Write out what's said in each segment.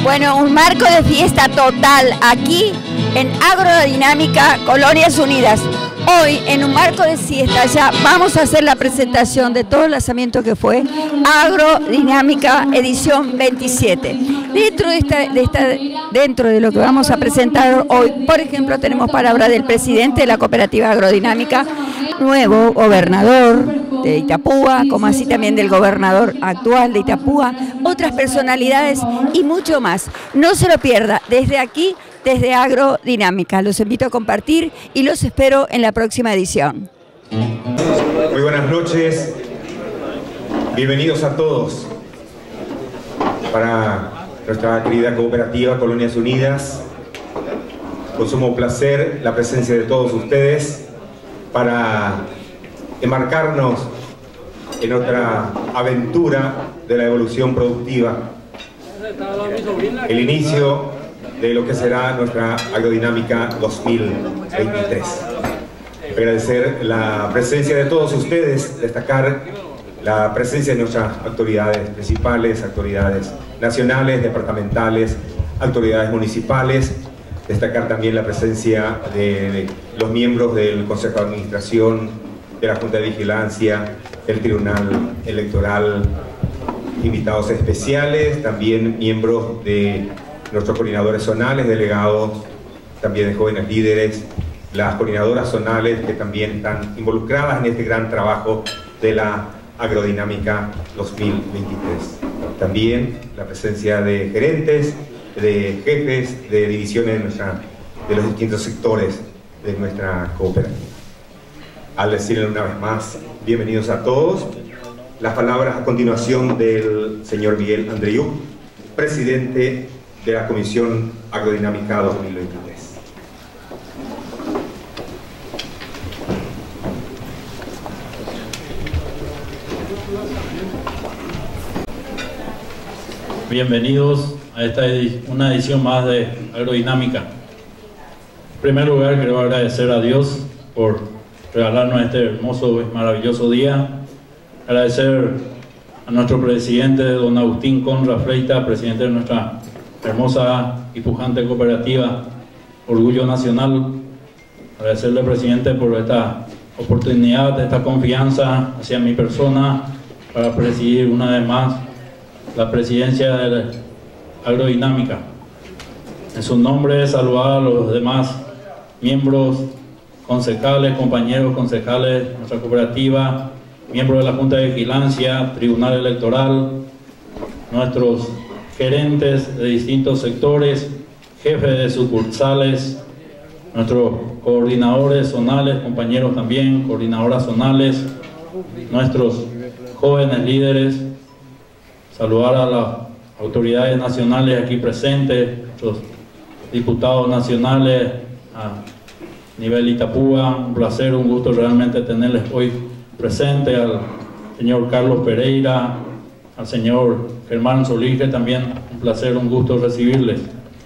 Bueno, un marco de fiesta total aquí en Agrodinámica Colonias Unidas. Hoy, en un marco de fiesta, ya vamos a hacer la presentación de todo el lanzamiento que fue Agrodinámica edición 27. Dentro de lo que vamos a presentar hoy, por ejemplo, tenemos palabra del presidente de la cooperativa Agrodinámica, nuevo gobernador de Itapúa, como así también del gobernador actual de Itapúa, otras personalidades y mucho más. No se lo pierda, desde aquí, desde Agrodinámica. Los invito a compartir y los espero en la próxima edición. Muy buenas noches, bienvenidos a todos para nuestra querida cooperativa Colonias Unidas. Con sumo placer la presencia de todos ustedes para embarcarnos en otra aventura de la evolución productiva, el inicio de lo que será nuestra Agrodinámica 2023. Agradecer la presencia de todos ustedes, destacar la presencia de nuestras autoridades principales, autoridades nacionales, departamentales, autoridades municipales, destacar también la presencia de los miembros del Consejo de Administración, de la Junta de Vigilancia, del Tribunal Electoral, invitados especiales, también miembros de nuestros coordinadores zonales, delegados también de jóvenes líderes, las coordinadoras zonales que también están involucradas en este gran trabajo de la Agrodinámica 2023. También la presencia de gerentes, de jefes de divisiones de los distintos sectores de nuestra cooperativa. Al decirle una vez más, bienvenidos a todos, las palabras a continuación del señor Miguel Andreyuk, presidente de la Comisión Agrodinámica 2023. Bienvenidos a una edición más de Agrodinámica. En primer lugar, quiero agradecer a Dios por regalarnos este hermoso y maravilloso día. Agradecer a nuestro presidente, don Agustín Conra Freita, presidente de nuestra hermosa y pujante cooperativa Orgullo Nacional. Agradecerle, presidente, por esta oportunidad, esta confianza hacia mi persona para presidir una vez más la presidencia de la Agrodinámica. En su nombre, saludar a los demás miembros, concejales, compañeros concejales de nuestra cooperativa, miembros de la Junta de Vigilancia, Tribunal Electoral, nuestros gerentes de distintos sectores, jefes de sucursales, nuestros coordinadores zonales, compañeros también, coordinadoras zonales, nuestros jóvenes líderes, saludar a las autoridades nacionales aquí presentes, nuestros diputados nacionales a nivel Itapúa. Un placer, un gusto realmente tenerles hoy presente, al señor Carlos Pereira, al señor Germán Solís, que también un placer, un gusto recibirles.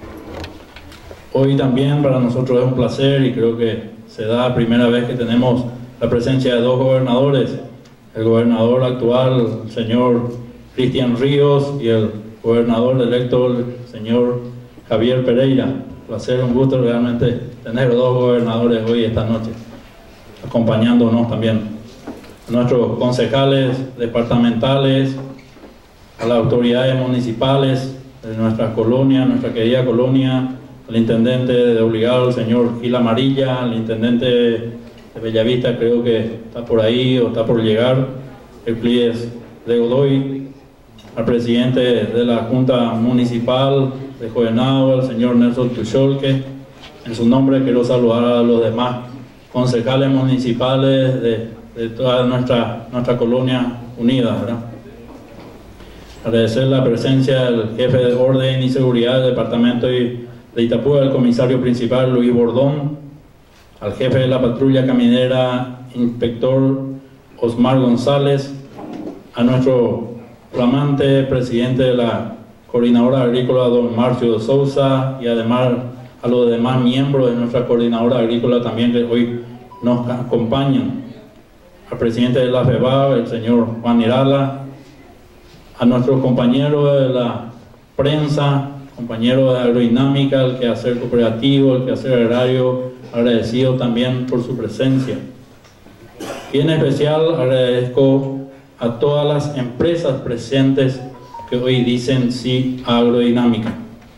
Hoy también para nosotros es un placer y creo que se da la primera vez que tenemos la presencia de dos gobernadores, el gobernador actual, el señor Cristian Ríos, y el gobernador electo, el señor Javier Pereira. Un placer, un gusto realmente tener dos gobernadores hoy, esta noche, acompañándonos también. A nuestros concejales departamentales, a las autoridades municipales de nuestra colonia, nuestra querida colonia, al intendente de Obligado, el señor Gil Amarilla, al intendente de Bellavista, creo que está por ahí o está por llegar, Euclides de Godoy, al presidente de la Junta Municipal de Jovenado, el señor Nelson Tucholke. En su nombre quiero saludar a los demás concejales municipales de toda nuestra colonia unida, ¿verdad? Agradecer la presencia del jefe de Orden y Seguridad del Departamento de Itapúa, el comisario principal Luis Bordón, al jefe de la patrulla caminera, inspector Osmar González, a nuestro flamante presidente de la coordinadora agrícola, don Marcio de Sousa, y además a los demás miembros de nuestra coordinadora agrícola también que hoy nos acompañan, al presidente de la FEBA, el señor Juan Irala, a nuestros compañeros de la prensa, compañeros de Agrodinámica, el quehacer cooperativo, el quehacer agrario, agradecido también por su presencia. Y en especial agradezco a todas las empresas presentes que hoy dicen sí a Agrodinámica.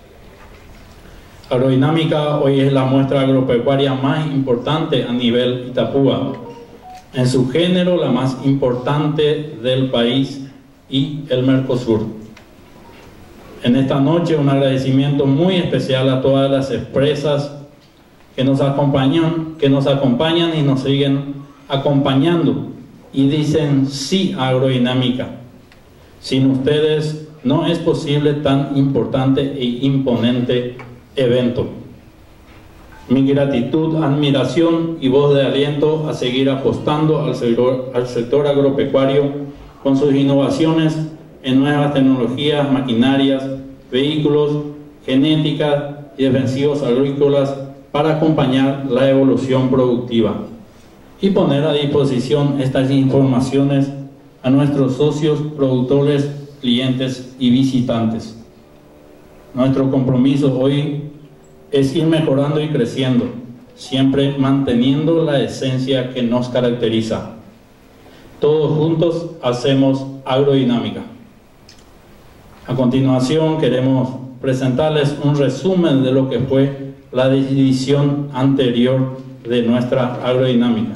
Agrodinámica hoy es la muestra agropecuaria más importante a nivel Itapúa, en su género la más importante del país y el Mercosur. En esta noche un agradecimiento muy especial a todas las empresas que nos acompañan y nos siguen acompañando y dicen sí a Agrodinámica. Sin ustedes no es posible tan importante e imponente evento. Mi gratitud, admiración y voz de aliento a seguir apostando al sector agropecuario con sus innovaciones en nuevas tecnologías, maquinarias, vehículos, genética y defensivos agrícolas para acompañar la evolución productiva y poner a disposición estas informaciones a nuestros socios, productores, clientes y visitantes. Nuestro compromiso hoy es ir mejorando y creciendo, siempre manteniendo la esencia que nos caracteriza. Todos juntos hacemos Agrodinámica. A continuación queremos presentarles un resumen de lo que fue la edición anterior de nuestra Agrodinámica.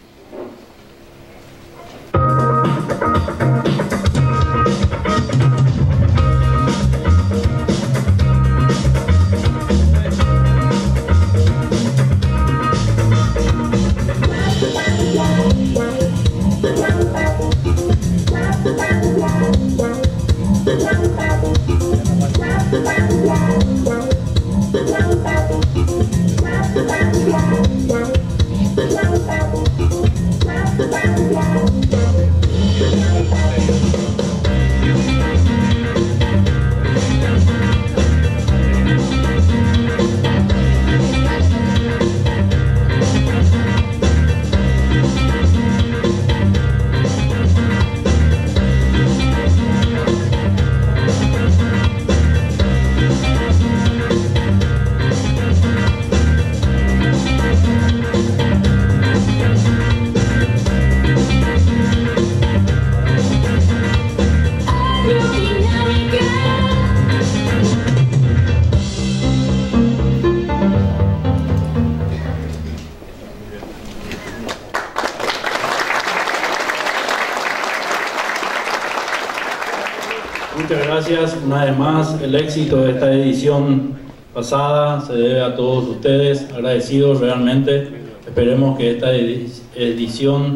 Muchas gracias. Una vez más, el éxito de esta edición pasada se debe a todos ustedes, agradecidos realmente. Esperemos que esta edición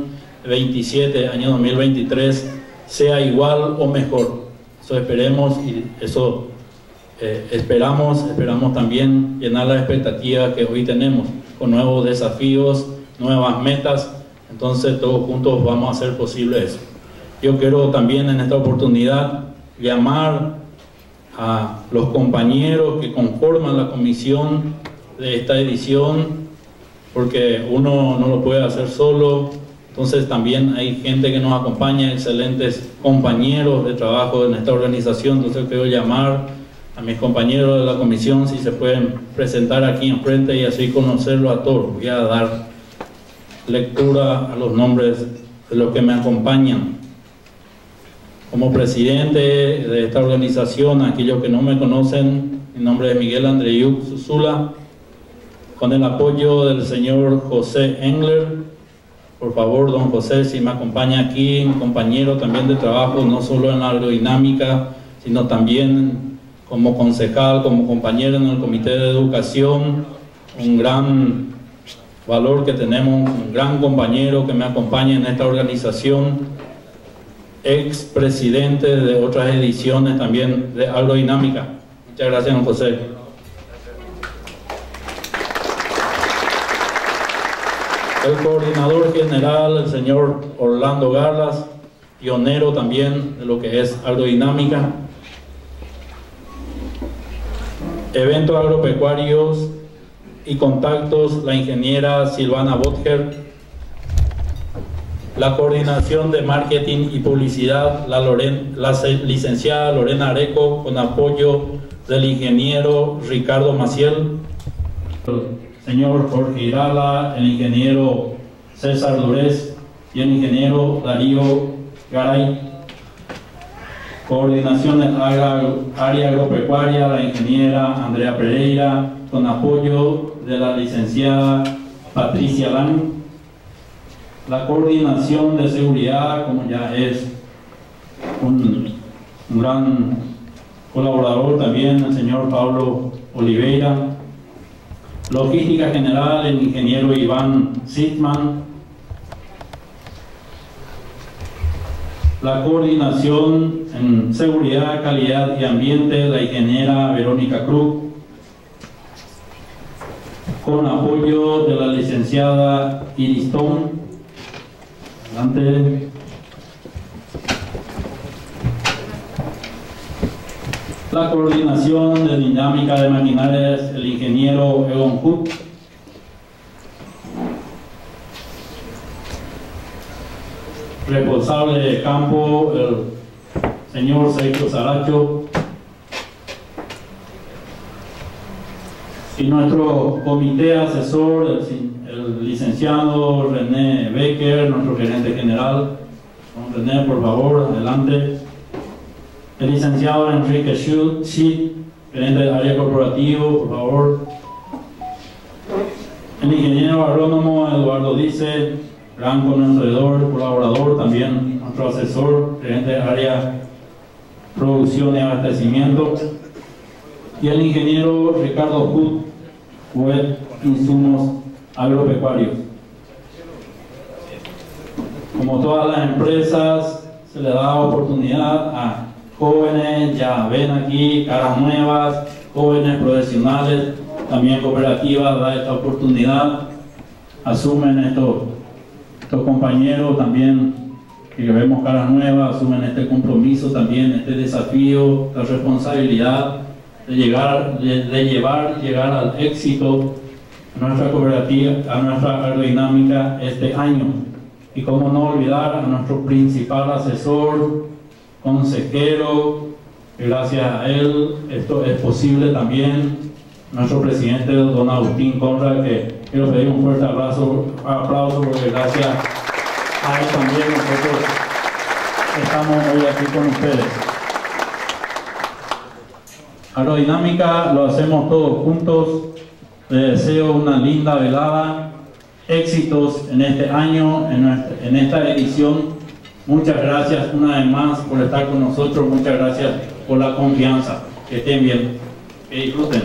27, año 2023, sea igual o mejor. Eso esperemos y eso esperamos también llenar la expectativa que hoy tenemos con nuevos desafíos, nuevas metas. Entonces todos juntos vamos a hacer posible eso. Yo quiero también en esta oportunidad llamar a los compañeros que conforman la comisión de esta edición, porque uno no lo puede hacer solo. Entonces también hay gente que nos acompaña, excelentes compañeros de trabajo en esta organización. Entonces quiero llamar a mis compañeros de la comisión si se pueden presentar aquí enfrente y así conocerlo a todos. Voy a dar lectura a los nombres de los que me acompañan. Como presidente de esta organización, aquellos que no me conocen, mi nombre es Miguel Andreyuk Susula, con el apoyo del señor José Engler. Por favor, don José, si me acompaña aquí, un compañero también de trabajo, no solo en la Agrodinámica, sino también como concejal, como compañero en el Comité de Educación, un gran valor que tenemos, un gran compañero que me acompaña en esta organización, ex presidente de otras ediciones también de Agrodinámica. Muchas gracias, don José. El coordinador general, el señor Orlando Garlas, pionero también de lo que es Agrodinámica. Eventos agropecuarios y contactos, la ingeniera Silvana Botger. La coordinación de marketing y publicidad, la licenciada Lorena Areco, con apoyo del ingeniero Ricardo Maciel, el señor Jorge Irala, el ingeniero César Durez y el ingeniero Darío Garay. Coordinación del área agropecuaria, la ingeniera Andrea Pereira, con apoyo de la licenciada Patricia Lang. La coordinación de seguridad, como ya es un gran colaborador también, el señor Pablo Oliveira. Logística general, el ingeniero Iván Sitman. La coordinación en seguridad, calidad y ambiente, la ingeniera Verónica Cruz, con apoyo de la licenciada Iris Tom. Adelante. La coordinación de dinámica de maquinarias, el ingeniero Egon Hook. Responsable de campo, el señor Sergio Saracho. Y nuestro comité asesor, el licenciado René Becker, nuestro gerente general. René, por favor, adelante. El licenciado Enrique Schitt, gerente del área corporativo, por favor. El ingeniero agrónomo Eduardo Dice, gran conocedor, colaborador, también nuestro asesor, gerente del área producción y abastecimiento. Y el ingeniero Ricardo Hood, web insumos agropecuarios. Como todas las empresas, se le da oportunidad a jóvenes, ya ven aquí, caras nuevas, jóvenes profesionales, también cooperativas, da esta oportunidad, asumen estos compañeros también, que vemos caras nuevas, asumen este compromiso también, este desafío, la responsabilidad de llegar al éxito a nuestra cooperativa, a nuestra aerodinámica este año. Y cómo no olvidar a nuestro principal asesor, consejero, gracias a él esto es posible también, nuestro presidente don Agustín Conrad, que quiero pedir un fuerte aplauso porque gracias a él también nosotros estamos hoy aquí con ustedes. Aerodinámica lo hacemos todos juntos. Les deseo una linda velada, éxitos en este año, en esta edición. Muchas gracias una vez más por estar con nosotros, muchas gracias por la confianza. Que estén bien, que disfruten.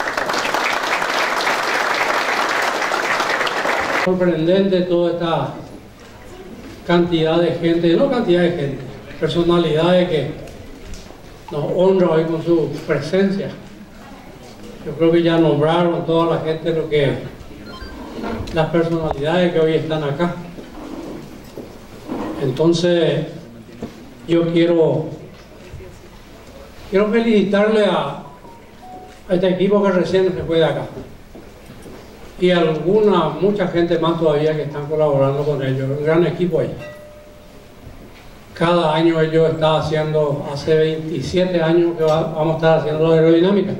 Sorprendente toda esta cantidad de gente, no cantidad de gente, personalidades que nos honra hoy con su presencia. Yo creo que ya nombraron toda la gente lo que las personalidades que hoy están acá. Entonces yo quiero felicitarle a este equipo que recién se fue de acá y mucha gente más todavía que están colaborando con ellos, un gran equipo ahí. Cada año ellos están haciendo, hace 27 años que vamos a estar haciendo la aerodinámica,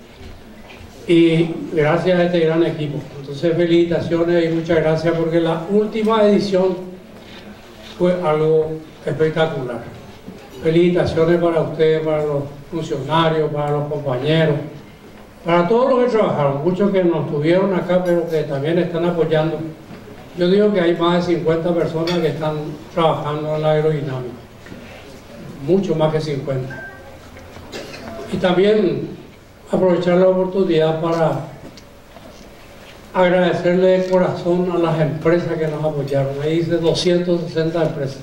y gracias a este gran equipo. Entonces felicitaciones y muchas gracias, porque la última edición fue algo espectacular. Felicitaciones para ustedes, para los funcionarios, para los compañeros, para todos los que trabajaron, muchos que no estuvieron acá pero que también están apoyando. Yo digo que hay más de 50 personas que están trabajando en la aerodinámica, mucho más que 50. Y también aprovechar la oportunidad para agradecerle de corazón a las empresas que nos apoyaron. Ahí dice 260 empresas.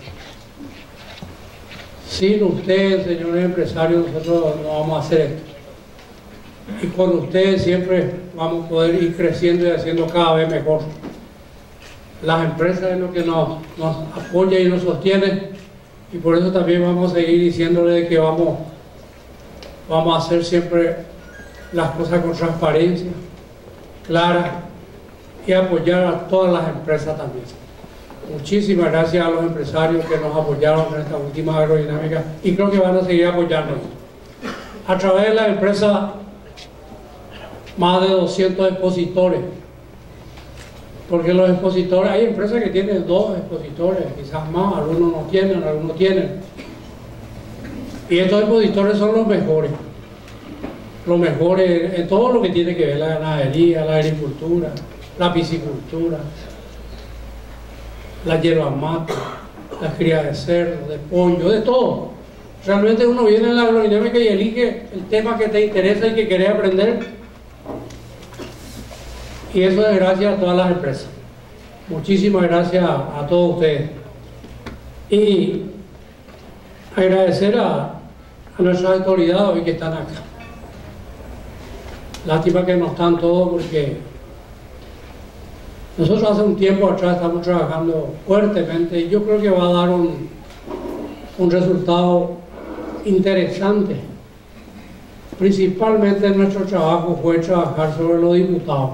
Sin ustedes, señores empresarios, nosotros no vamos a hacer esto. Y con ustedes siempre vamos a poder ir creciendo y haciendo cada vez mejor. Las empresas es lo que nos apoya y nos sostiene, y por eso también vamos a seguir diciéndole que vamos a hacer siempre las cosas con transparencia, clara, y apoyar a todas las empresas también. Muchísimas gracias a los empresarios que nos apoyaron en esta última aerodinámica, y creo que van a seguir apoyándonos. a través de la empresa más de 200 expositores, porque los expositores, hay empresas que tienen 2 expositores, quizás más, algunos no tienen, algunos tienen, y estos expositores son los mejores en todo lo que tiene que ver la ganadería, la agricultura, la piscicultura, la hierba mate, la cría de cerdo, de pollo, de todo. Realmente uno viene en la agrodinámica y elige el tema que te interesa y que querés aprender, y eso es gracias a todas las empresas. Muchísimas gracias a todos ustedes, y agradecer a nuestras autoridades hoy que están acá. Lástima que no están todos, porque nosotros hace un tiempo atrás estamos trabajando fuertemente y yo creo que va a dar un resultado interesante. Principalmente nuestro trabajo fue trabajar sobre los diputados.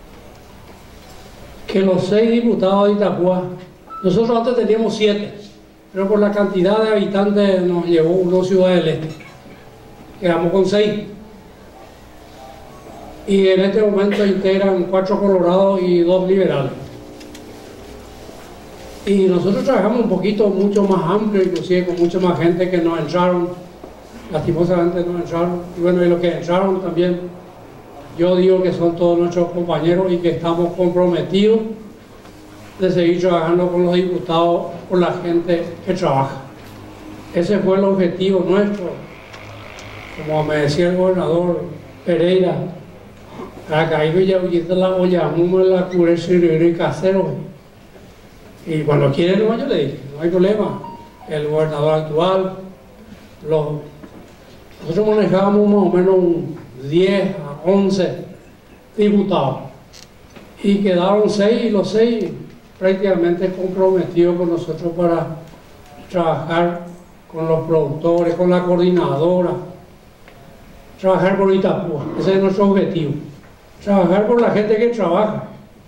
Que los 6 diputados de Itapúa, nosotros antes teníamos 7, pero por la cantidad de habitantes nos llevó una Ciudad del Este. Quedamos con 6. Y en este momento integran 4 colorados y 2 liberales. Y nosotros trabajamos un poquito mucho más amplio, inclusive con mucha más gente que nos entraron, lastimosamente nos entraron, y bueno, y los que entraron también, yo digo que son todos nuestros compañeros y que estamos comprometidos de seguir trabajando con los diputados, con la gente que trabaja. Ese fue el objetivo nuestro, como me decía el gobernador Pereira, acá iba ya huyendo la olla, la cura y casero. Y cuando quieren, yo le dije, no hay problema. El gobernador actual, nosotros manejábamos más o menos 10 a 11 diputados. Y quedaron 6, y los 6 prácticamente comprometidos con nosotros para trabajar con los productores, con la coordinadora, trabajar por Itapúa. Ese es nuestro objetivo. Trabajar por la gente que trabaja,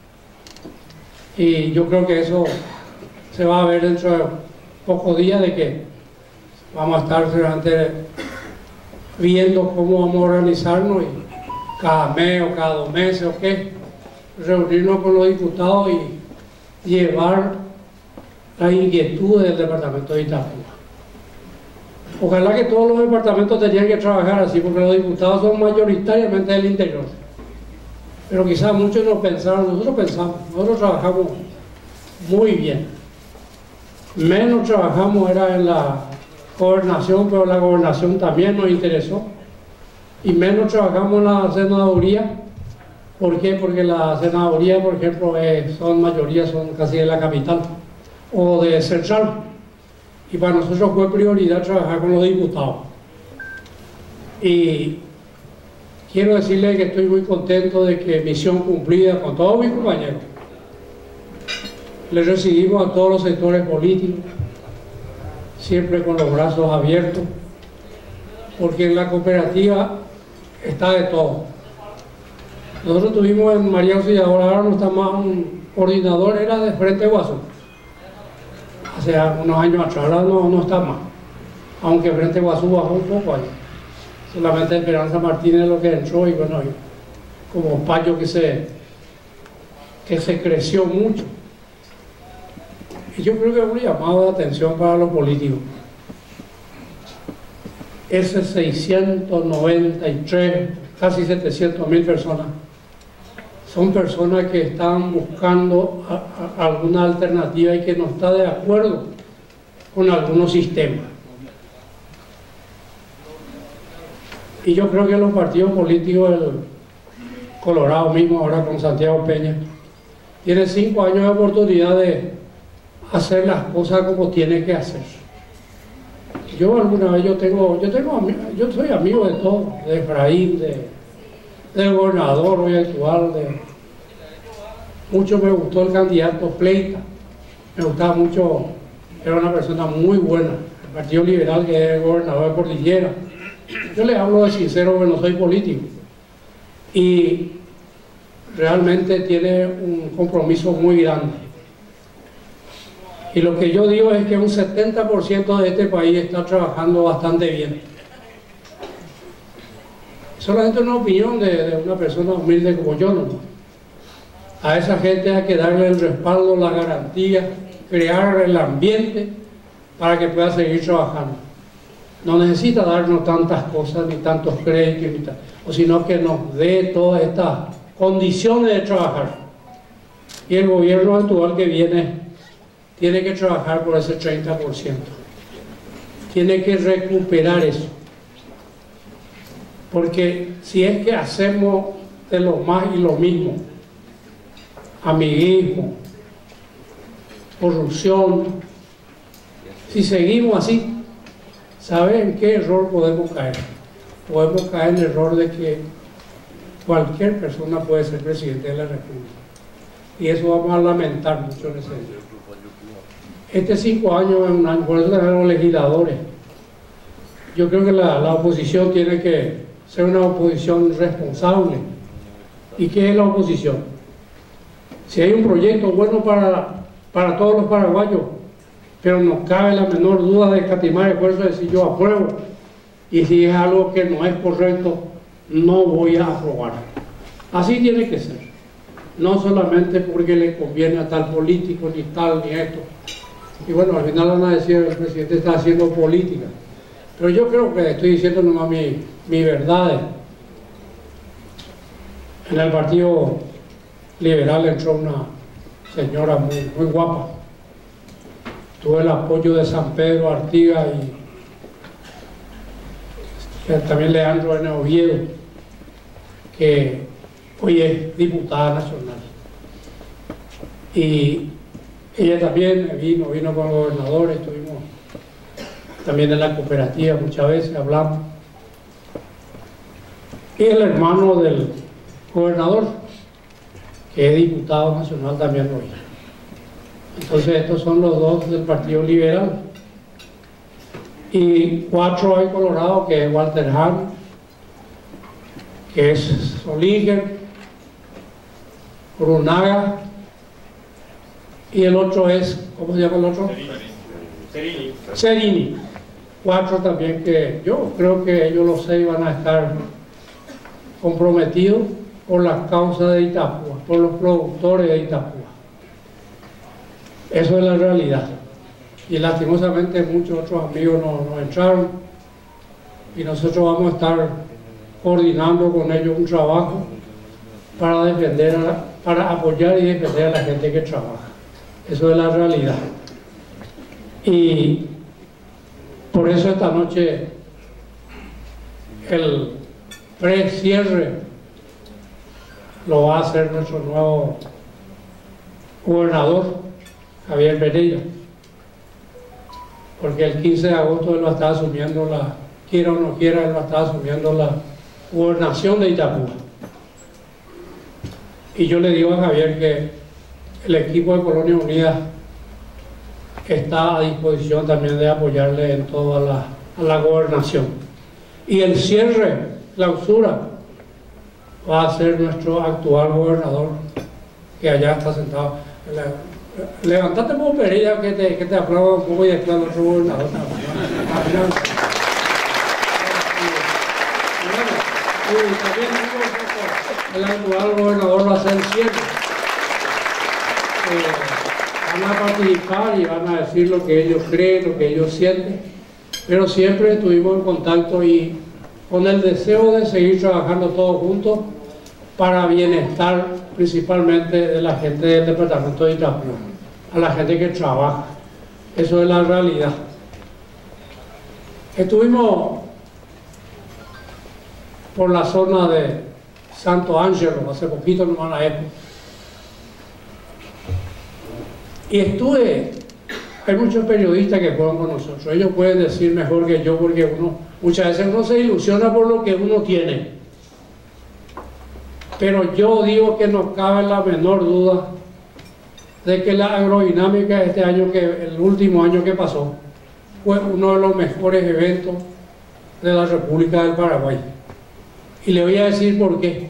y yo creo que eso se va a ver dentro de pocos días, de que vamos a estar realmente viendo cómo vamos a organizarnos, y cada mes o cada 2 meses o qué, reunirnos con los diputados y llevar las inquietudes del departamento de Itapúa. Ojalá que todos los departamentos tenían que trabajar así, porque los diputados son mayoritariamente del interior. Pero quizás muchos no pensaron, nosotros trabajamos muy bien. Menos trabajamos era en la gobernación, pero la gobernación también nos interesó. Y menos trabajamos en la senaduría. ¿Por qué? Porque la senaduría, por ejemplo, son casi de la capital o de Central. Y para nosotros fue prioridad trabajar con los diputados. Y quiero decirle que estoy muy contento de que misión cumplida con todos mis compañeros. Les recibimos a todos los sectores políticos, siempre con los brazos abiertos, porque en la cooperativa está de todo. Nosotros tuvimos en María Auxiliadora, ahora no está más un coordinador, era de Frente Guazú. Hace unos años atrás, ahora no está más, aunque Frente Guazú bajó un poco ahí. Solamente Esperanza Martínez es lo que entró, y bueno, como Payo que se creció mucho. Y yo creo que es un llamado de atención para los políticos. Ese 693, casi 700.000 personas, son personas que están buscando alguna alternativa y que no está de acuerdo con algunos sistemas. Y yo creo que los partidos políticos, el Colorado mismo, ahora con Santiago Peña, tiene 5 años de oportunidad de hacer las cosas como tiene que hacer. Yo alguna vez, yo soy amigo de todos, de Efraín, del gobernador hoy actual, mucho me gustó el candidato Pleita, me gustaba mucho, era una persona muy buena, el Partido Liberal, que es el gobernador de Cordillera. Yo les hablo de sincero, que no soy político, y realmente tiene un compromiso muy grande. Y lo que yo digo es que un 70% de este país está trabajando bastante bien. solamente una opinión de una persona humilde como yo, ¿no? A esa gente hay que darle el respaldo, la garantía, crear el ambiente para que pueda seguir trabajando. No necesita darnos tantas cosas, ni tantos créditos, sino que nos dé todas estas condiciones de trabajar. Y el gobierno actual que viene tiene que trabajar por ese 30%. Tiene que recuperar eso. Porque si es que hacemos de lo más y lo mismo, amiguismo, corrupción, si seguimos así, ¿saben en qué error podemos caer? Podemos caer en el error de que cualquier persona puede ser presidente de la República. Y eso vamos a lamentar mucho en ese día. Este 5 años es un año, por eso tenemos los legisladores. Yo creo que la oposición tiene que ser una oposición responsable. ¿Y qué es la oposición? Si hay un proyecto bueno para todos los paraguayos, pero nos cabe la menor duda de escatimar esfuerzo de decir yo apruebo, y si es algo que no es correcto, no voy a aprobar. Así tiene que ser. No solamente porque le conviene a tal político, ni tal, ni esto. Y bueno, al final van a decir el presidente está haciendo política. Pero yo creo que estoy diciendo nomás mi verdad. En el Partido Liberal entró una señora muy guapa. Tuve el apoyo de San Pedro Artigas y también Leandro N. Oviedo, que hoy es diputada nacional. Y ella también vino con el gobernador, estuvimos también en la cooperativa muchas veces, hablamos. Y el hermano del gobernador, que es diputado nacional también hoy. Entonces estos son los dos del Partido Liberal. Y 4 hay Colorado, que es Walter Hahn, que es Solíger, Brunaga, y el otro es, ¿cómo se llama el otro? Cerini. 4 también que yo creo que ellos los 6 van a estar comprometidos por la causa de Itapúa, por los productores de Itapúa. Eso es la realidad. Y lastimosamente muchos otros amigos no entraron, y nosotros vamos a estar coordinando con ellos un trabajo para apoyar y defender a la gente que trabaja. Eso es la realidad. Y por eso esta noche el pre-cierre lo va a hacer nuestro nuevo gobernador, Javier Pereira, porque el 15 de agosto él va a estar asumiendo quiera o no quiera, él va a estar asumiendo la gobernación de Itapúa. Y yo le digo a Javier que el equipo de Colonia Unida está a disposición también de apoyarle en toda la gobernación. Y el cierre, clausura, va a ser nuestro actual gobernador, que allá está sentado. Levantate un poco, Pereira, que te aplauda un poco, y después el otro gobernador. Y también el actual gobernador va a hacer el cierre. Van a participar y van a decir lo que ellos creen, lo que ellos sienten, pero siempre estuvimos en contacto y con el deseo de seguir trabajando todos juntos para bienestar principalmente de la gente del departamento de Itapúa, a la gente que trabaja. Eso es la realidad. Estuvimos por la zona de Santo Ángelo, hace poquito nomás la época. Y hay muchos periodistas que fueron con nosotros, ellos pueden decir mejor que yo, porque muchas veces uno se ilusiona por lo que uno tiene. Pero yo digo que no cabe la menor duda de que la agrodinámica este año, el último año que pasó, fue uno de los mejores eventos de la República del Paraguay. Y le voy a decir por qué.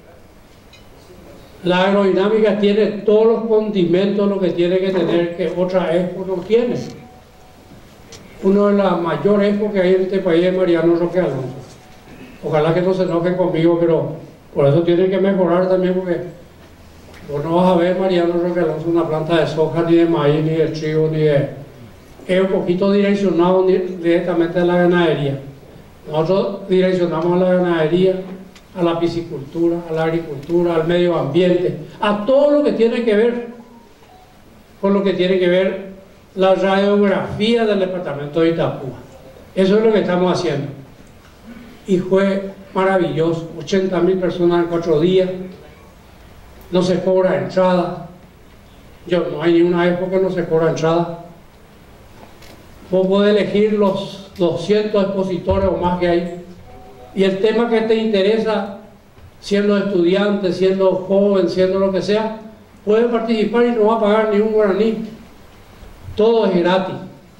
La agrodinámica tiene todos los condimentos, lo que tiene que tener, que otra expo no tiene. Uno de las mayores expos que hay en este país es Mariano Roque Alonso. Ojalá que no se enojen conmigo, pero por eso tienen que mejorar también, porque vos no vas a ver, Mariano Roquelonso, una planta de soja, ni de maíz, ni de trigo, ni de... Es un poquito direccionado directamente a la ganadería. Nosotros direccionamos a la ganadería, a la piscicultura, a la agricultura, al medio ambiente, a todo lo que tiene que ver con lo que tiene que ver la radiografía del departamento de Itapúa. Eso es lo que estamos haciendo. Y fue maravilloso, 80.000 personas en 4 días, no se cobra entrada. No hay ni una época que no se cobra entrada. Vos podés elegir los 200 expositores o más que hay. Y el tema que te interesa, siendo estudiante, siendo joven, siendo lo que sea, puede participar y no va a pagar ni un guaraní. Todo es gratis.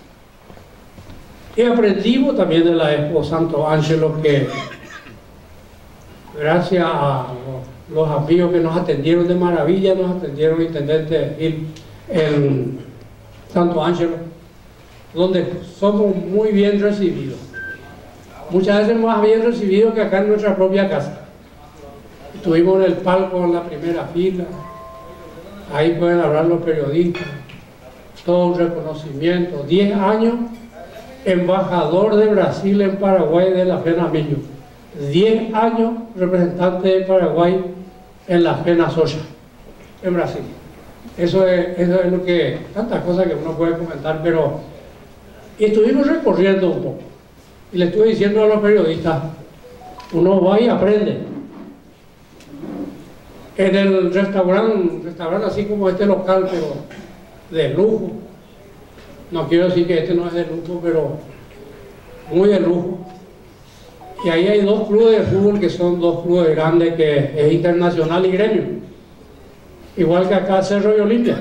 Y aprendimos también de la Expo Santo Ángelo que, gracias a los amigos que nos atendieron de maravilla, nos atendieron el intendente Gil en Santo Ángelo, donde somos muy bien recibidos. Muchas veces más bien recibidos que acá en nuestra propia casa. Estuvimos en el palco en la primera fila, ahí pueden hablar los periodistas, todo un reconocimiento. 10 años embajador de Brasil en Paraguay de la FENA Millo, 10 años representante de Paraguay en la FENA Soya en Brasil. Eso es lo que, tantas cosas que uno puede comentar, pero y estuvimos recorriendo un poco y le estuve diciendo a los periodistas, uno va y aprende. En el restaurante así como este local, pero de lujo, no quiero decir que este no es de lujo, pero muy de lujo, y ahí hay 2 clubes de fútbol que son 2 clubes grandes, que es Internacional y Gremio, igual que acá Cerro y Olimpia.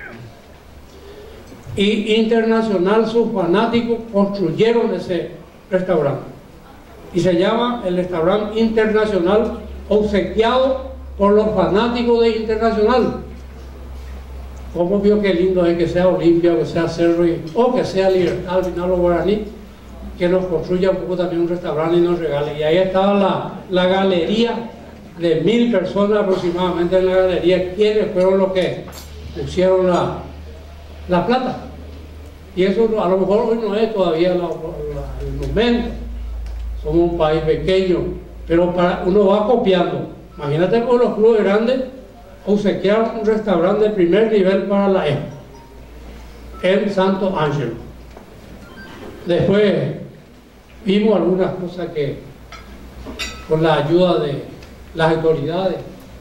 Y Internacional, sus fanáticos construyeron ese restaurante y se llama el restaurante Internacional, obsequiado por los fanáticos de Internacional. ¿Cómo vio qué lindo es que sea Olimpia, o que sea Cerro o que sea Libertad, al final los guaraní, que nos construya un poco también un restaurante y nos regale? Y ahí estaba la galería de 1000 personas aproximadamente en la galería, quienes fueron los que pusieron la plata. Y eso a lo mejor hoy no es todavía el momento, somos un país pequeño, pero uno va copiando. Imagínate con los clubes grandes obsequiar un restaurante de primer nivel para la ESPO en Santo Ángelo. Después vimos algunas cosas que, con la ayuda de las autoridades,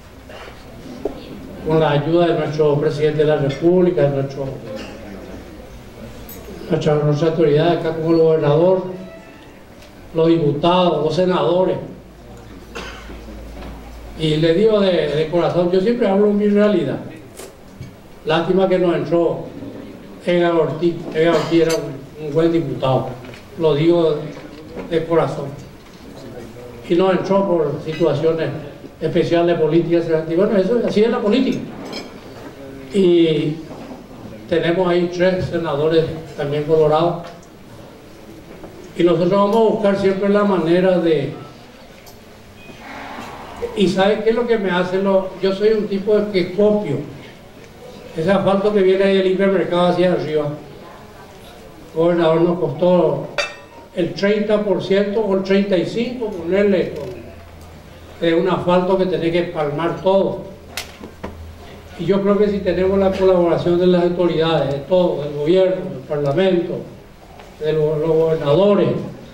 con la ayuda de nuestro presidente de la República, de nuestras autoridades acá, como el gobernador, los diputados, los senadores. Y le digo de corazón, yo siempre hablo mi realidad. Lástima que nos entró Edgar Ortiz. Edgar Ortiz era un buen diputado, lo digo de corazón. Y nos entró por situaciones especiales políticas. Y bueno, eso así es la política. Y tenemos ahí 3 senadores también colorados. Y nosotros vamos a buscar siempre la manera de... Y ¿sabe qué es lo que me hace? Yo soy un tipo de que copio. Ese asfalto que viene ahí del hipermercado hacia arriba, el gobernador nos costó el 30% o el 35% ponerle un asfalto que tenés que palmar todo. Y yo creo que si tenemos la colaboración de las autoridades, de todo, del gobierno, del parlamento, de los gobernadores,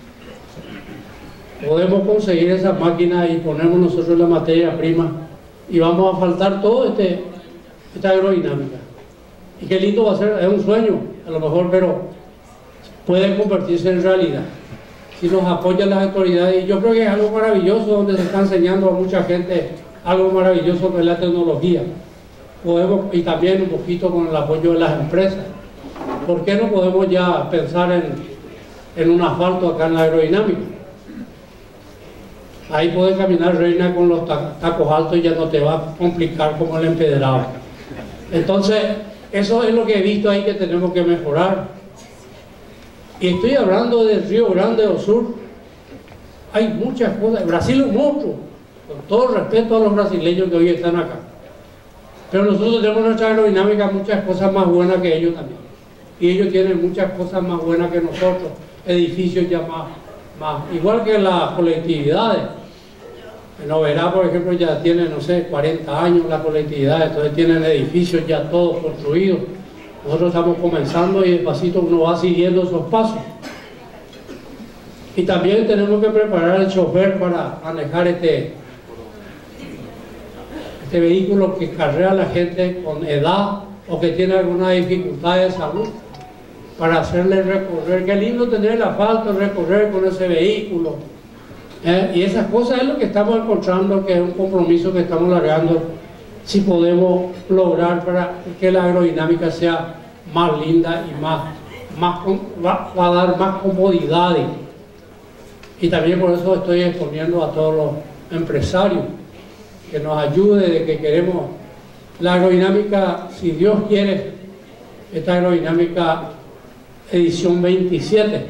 podemos conseguir esa máquina y ponemos nosotros la materia prima y vamos a faltar todo esta aerodinámica. Y qué lindo va a ser, es un sueño a lo mejor, pero puede convertirse en realidad si nos apoyan las autoridades. Y yo creo que es algo maravilloso, donde se está enseñando a mucha gente algo maravilloso que es la tecnología. Podemos, y también un poquito con el apoyo de las empresas. ¿Por qué no podemos ya pensar en un asfalto acá en la aerodinámica? Ahí puedes caminar, Reina, con los tacos altos y ya no te va a complicar como el empedrado. Entonces, eso es lo que he visto ahí que tenemos que mejorar. Y estoy hablando del Río Grande do Sur, Hay muchas cosas. Brasil es un monstruo, con todo respeto a los brasileños que hoy están acá. Pero nosotros tenemos en nuestra aerodinámica muchas cosas más buenas que ellos también. Y ellos tienen muchas cosas más buenas que nosotros, edificios ya más igual que las colectividades. En Oberá, por ejemplo, ya tienen, no sé, 40 años la colectividad, entonces tienen edificios ya todos construidos. Nosotros estamos comenzando y despacito uno va siguiendo esos pasos. Y también tenemos que preparar al chofer para manejar este vehículo que carrea a la gente con edad o que tiene alguna dificultad de salud, para hacerle recorrer. Qué lindo tener el asfalto, recorrer con ese vehículo. Y esas cosas es lo que estamos encontrando, que es un compromiso que estamos largando, si podemos lograr para que la aerodinámica sea más linda y va a dar más comodidades. Y también por eso estoy exponiendo a todos los empresarios que nos ayude, de que queremos la aerodinámica, si Dios quiere, esta aerodinámica edición 27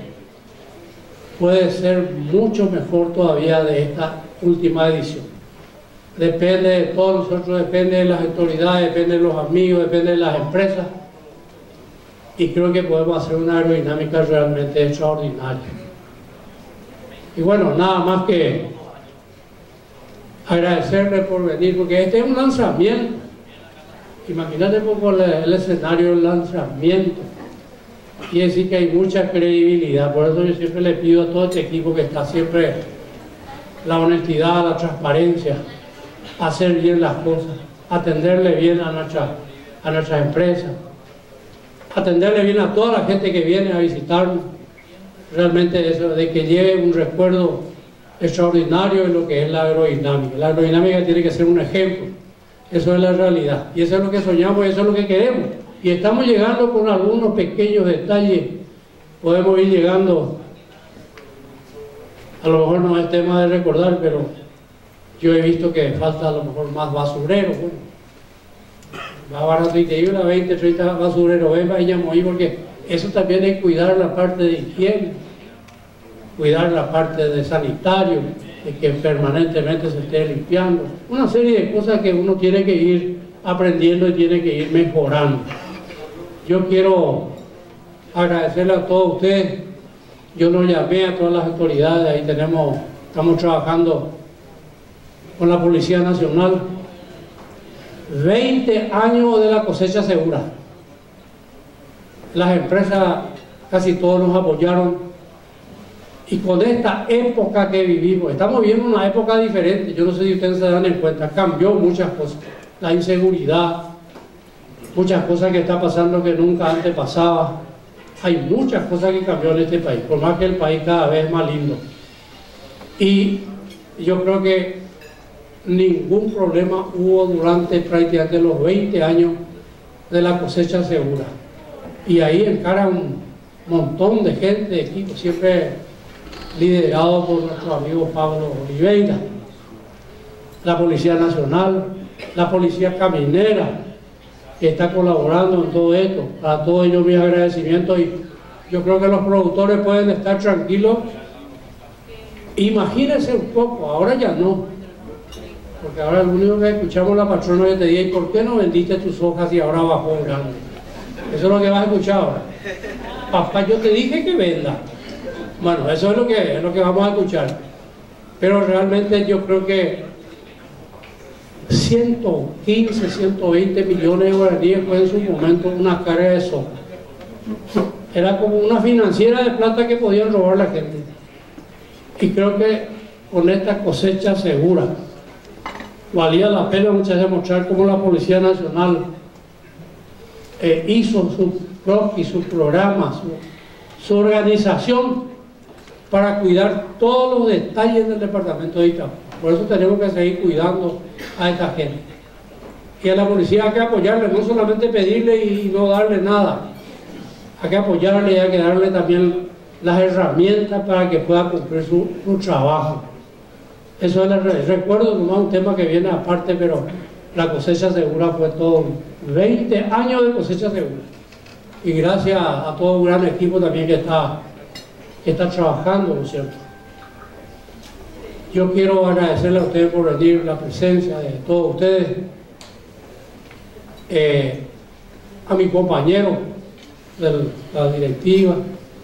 puede ser mucho mejor todavía de esta última edición. Depende de todos nosotros, depende de las autoridades, depende de los amigos, depende de las empresas, y creo que podemos hacer una aerodinámica realmente extraordinaria. Y bueno, nada más que agradecerle por venir, porque este es un lanzamiento. Imagínate un poco el escenario del lanzamiento. Y decir que hay mucha credibilidad. Por eso yo siempre le pido a todo este equipo que está siempre la honestidad, la transparencia, hacer bien las cosas, atenderle bien a nuestras empresas, atenderle bien a toda la gente que viene a visitarnos. Realmente eso, de que lleve un recuerdo extraordinario de lo que es la aerodinámica. La aerodinámica tiene que ser un ejemplo. Eso es la realidad. Y eso es lo que soñamos y eso es lo que queremos. Y estamos llegando con algunos pequeños detalles. Podemos ir llegando, a lo mejor no es tema de recordar, pero yo he visto que falta a lo mejor más basureros. Bueno, va barato y te lleva 20, 30 basureros. Ven, vayamos ahí, porque eso también es cuidar la parte de higiene, cuidar la parte de sanitario, de que permanentemente se esté limpiando. Una serie de cosas que uno tiene que ir aprendiendo y tiene que ir mejorando. Yo quiero agradecerle a todos ustedes. Yo los llamé a todas las autoridades, ahí estamos trabajando con la Policía Nacional. 20 años de la cosecha segura. Las empresas, casi todos nos apoyaron. Y con esta época que vivimos, estamos viviendo una época diferente. Yo no sé si ustedes se dan en cuenta, cambió muchas cosas. La inseguridad, muchas cosas que está pasando que nunca antes pasaba. Hay muchas cosas que cambió en este país, por más que el país cada vez es más lindo. Y yo creo que ningún problema hubo durante prácticamente los 20 años de la cosecha segura. Y ahí encara un montón de gente, de equipos, siempre liderado por nuestro amigo Pablo Oliveira, la Policía Nacional, la Policía Caminera, que está colaborando en todo esto. Para todos ellos mis agradecimientos, y yo creo que los productores pueden estar tranquilos. Imagínense un poco, ahora ya no, porque ahora lo único que escuchamos la patrona que te dice: ¿y por qué no vendiste tus hojas y ahora bajó un grande? Eso es lo que vas a escuchar ahora. Papá, yo te dije que venda. Bueno, eso es lo que vamos a escuchar. Pero realmente yo creo que 115, 120 millones de guaraníes fue en su momento una carga de soja. Era como una financiera de plata que podían robar la gente. Y creo que con esta cosecha segura valía la pena muchas veces mostrar cómo la Policía Nacional hizo sus programas, su organización para cuidar todos los detalles del departamento de Itapúa. Por eso tenemos que seguir cuidando a esta gente. Y a la policía hay que apoyarle, no solamente pedirle y no darle nada. Hay que apoyarle y hay que darle también las herramientas para que pueda cumplir su trabajo. Eso es el recuerdo, nomás un tema que viene aparte, pero la cosecha segura fue todo 20 años de cosecha segura. Y gracias a todo un gran equipo también que está trabajando, ¿no es cierto? Yo quiero agradecerle a ustedes por venir, la presencia de todos ustedes, a mi compañero de la directiva,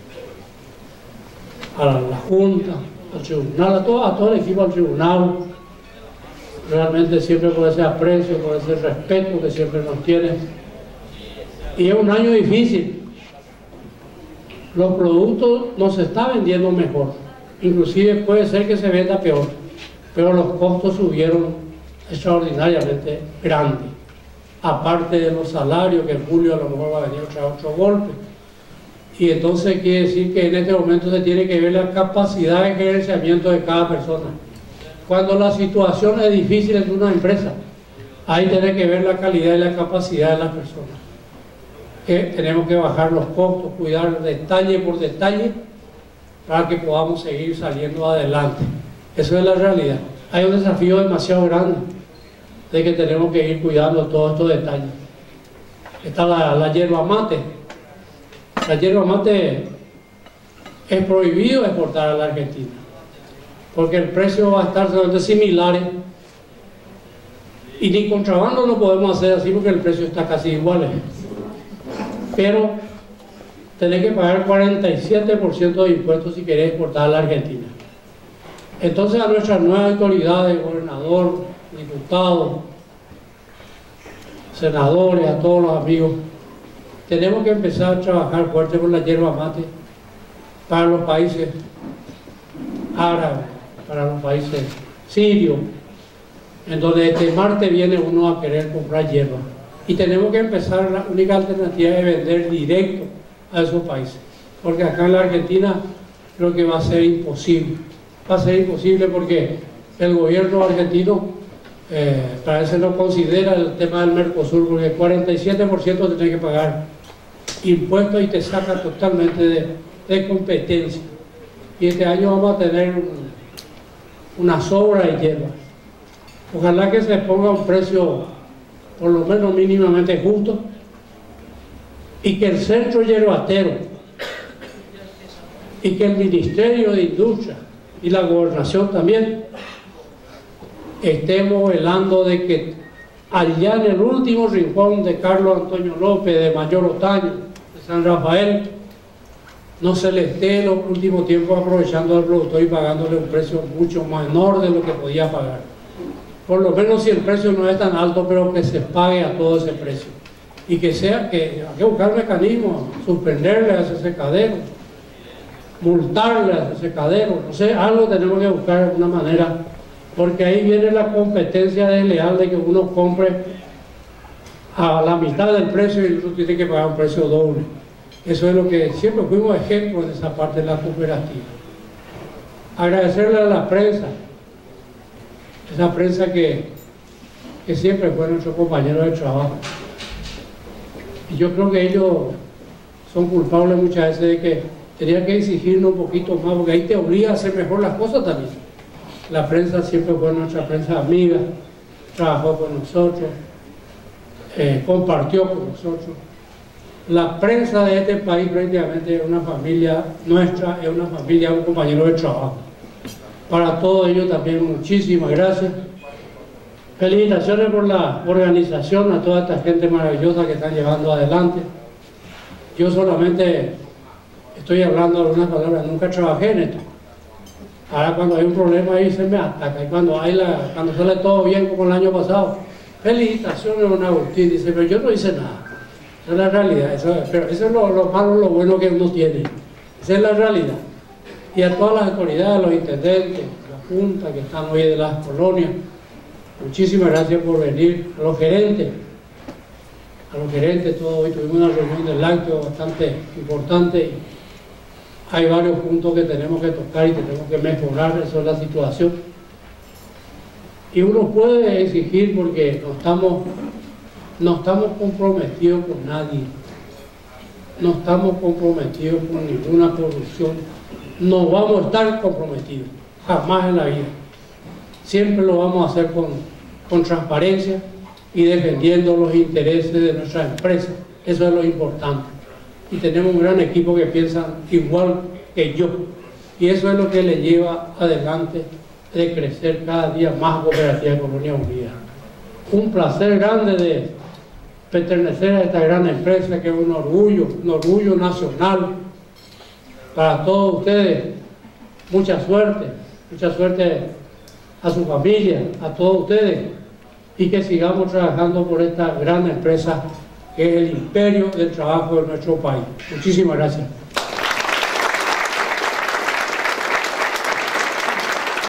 a la Junta, al tribunal, a todo el equipo del tribunal, realmente siempre por ese aprecio, por ese respeto que siempre nos tienen. Y es un año difícil. Los productos no se están vendiendo mejor, inclusive puede ser que se venda peor, pero los costos subieron extraordinariamente grandes, aparte de los salarios, que en julio a lo mejor va a venir otro golpe. Y entonces quiere decir que en este momento se tiene que ver la capacidad de gerenciamiento de cada persona. Cuando la situación es difícil en una empresa, ahí tiene que ver la calidad y la capacidad de las personas. Que tenemos que bajar los costos, cuidar detalle por detalle para que podamos seguir saliendo adelante. Eso es la realidad. Hay un desafío demasiado grande de que tenemos que ir cuidando todos estos detalles. Está la yerba mate. La yerba mate es prohibido exportar a la Argentina porque el precio va a estar solamente similares y ni contrabando lo podemos hacer así porque el precio está casi igual. Pero tenés que pagar 47% de impuestos si querés exportar a la Argentina. Entonces a nuestras nuevas autoridades, gobernador, diputados, senadores, a todos los amigos, tenemos que empezar a trabajar fuerte con la yerba mate para los países árabes, para los países sirios, en donde este martes viene uno a querer comprar hierba. Y tenemos que empezar, la única alternativa es vender directo a esos países, porque acá en la Argentina creo que va a ser imposible. Va a ser imposible porque el gobierno argentino parece no considera el tema del Mercosur, porque el 47% tiene que pagar impuestos y te saca totalmente de competencia. Y este año vamos a tener una sobra de hierba. Ojalá que se ponga un precio por lo menos mínimamente justo y que el centro yerbatero y que el Ministerio de Industria y la Gobernación también estemos velando de que allá en el último rincón de Carlos Antonio López, de Mayor Otaño, de San Rafael, no se le esté en los últimos tiempos aprovechando al productor y pagándole un precio mucho menor de lo que podía pagar. Por lo menos si el precio no es tan alto, pero que se pague a todo ese precio. Y que sea, que hay que buscar mecanismos, suspenderle a ese secadero, multarle a ese secadero, no sé, algo tenemos que buscar de alguna manera, porque ahí viene la competencia desleal de que uno compre a la mitad del precio y el otro tiene que pagar un precio doble. Eso es lo que siempre fuimos ejemplos de esa parte de la cooperativa. Agradecerle a la prensa, esa prensa que siempre fue nuestro compañero de trabajo. Y yo creo que ellos son culpables muchas veces de que tenía que exigirnos un poquito más, porque ahí te obliga a hacer mejor las cosas también. La prensa siempre fue nuestra prensa amiga, trabajó con nosotros, compartió con nosotros. La prensa de este país prácticamente es una familia nuestra, es una familia, un compañero de trabajo. Para todos ellos también muchísimas gracias. Felicitaciones por la organización, a toda esta gente maravillosa que están llevando adelante. Yo solamente estoy hablando algunas palabras, nunca trabajé en esto. Ahora cuando hay un problema ahí se me ataca, y cuando sale todo bien como el año pasado, felicitaciones don Agustín, dice, pero yo no hice nada. Esa es la realidad, pero eso es lo malo, lo bueno que uno tiene. Esa es la realidad. Y a todas las autoridades, los intendentes, la Junta que están hoy de las colonias, muchísimas gracias por venir. A los gerentes, todos hoy tuvimos una reunión del lácteo bastante importante. Y hay varios puntos que tenemos que tocar y tenemos que mejorar, eso es la situación. Y uno puede exigir porque no estamos comprometidos con nadie, no estamos comprometidos con ninguna corrupción, no vamos a estar comprometidos, jamás en la vida. Siempre lo vamos a hacer con transparencia y defendiendo los intereses de nuestra empresa, eso es lo importante. Y tenemos un gran equipo que piensa igual que yo, y eso es lo que le lleva adelante de crecer cada día más Cooperativa de Colonia Unida. Un placer grande de pertenecer a esta gran empresa que es un orgullo nacional para todos ustedes. Mucha suerte a su familia, a todos ustedes, y que sigamos trabajando por esta gran empresa que es el imperio del trabajo de nuestro país. Muchísimas gracias.